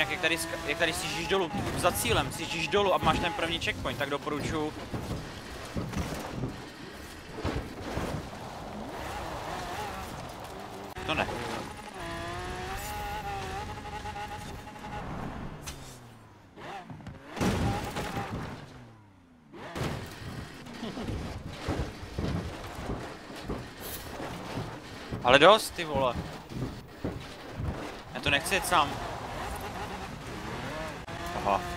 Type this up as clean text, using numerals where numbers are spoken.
jinak jak tady sjíždíš dolů, za cílem, sjíždíš dolů a máš ten první checkpoint, tak doporučuji. To ne. Ale dost, ty vole. Já to nechci jet sám. Aha.